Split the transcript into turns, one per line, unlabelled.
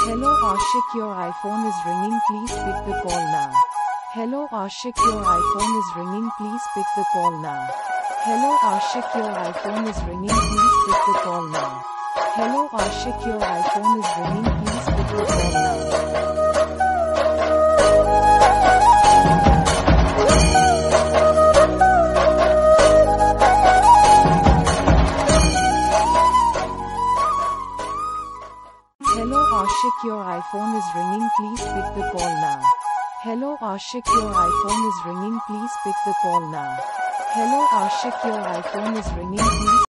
Hello ASHIK, your iPhone is ringing, please pick the call now. Hello ASHIK, your iPhone is ringing, please pick the call now. Hello ASHIK, your iPhone is ringing, please pick the call now. Hello ASHIK, your iPhone is ringing, please pick the call now. Hello ASHIK, your iPhone is ringing, please pick the call now. Hello ASHIK, your iPhone is ringing, please pick the call now. Hello ASHIK, your iPhone is ringing, please